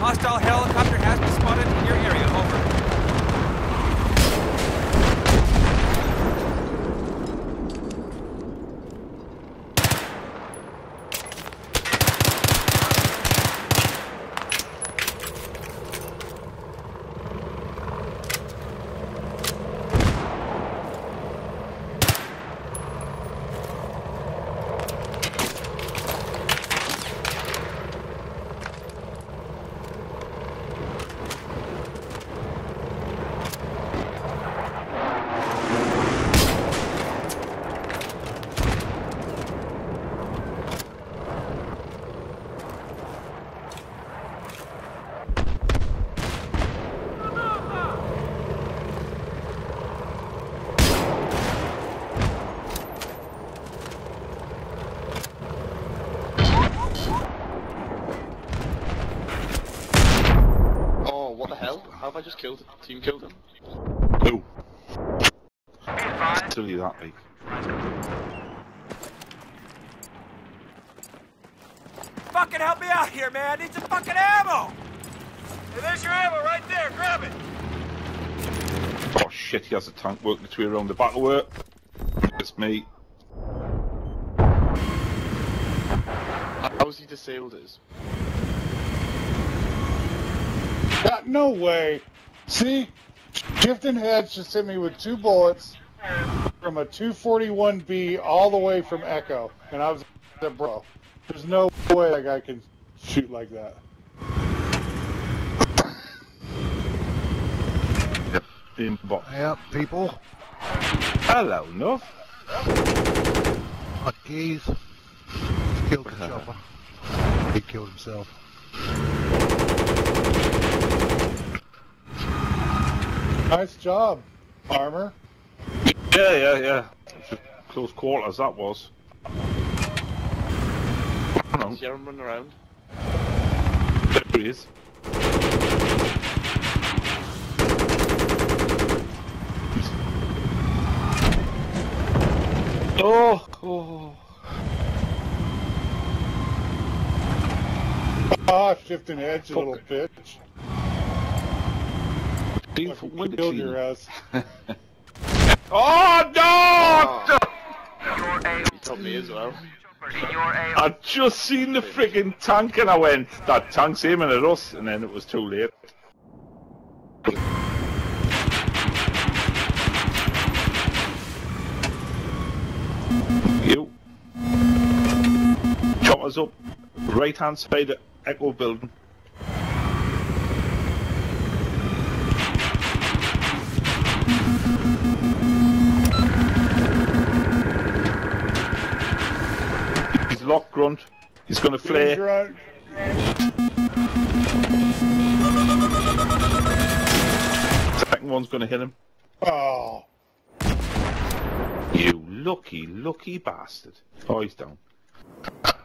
Hostile helicopter has been spotted in your area. Over. How have I just killed him? Team killed him? Who? Tell you that, mate. Fucking help me out here, man! I need some fucking ammo! Hey, there's your ammo right there, grab it! Oh shit, he has a tank working its way around the battle work. It's me. How has he disabled us? No way. See? Shifting Heads just hit me with 2 bullets from a 241B all the way from Echo. And I was like, bro, there's no way that guy can shoot like that. Yep, people. Hello, Nuff. My keys. Killed the chopper. He killed himself. Nice job, Armor. Yeah. Close quarters, that was. Is Aaron running around? There he is. Oh. Ah, Shifting Heads, you little bitch. When killed your ass. Oh no! He told me as well. I just seen the friggin' tank and I went, that tank's aiming at us, and then it was too late. You. Choppers up, right hand side of Echo building. He's locked, Grunt. He's gonna flare. Second one's gonna hit him. Oh. You lucky bastard. Oh, he's down.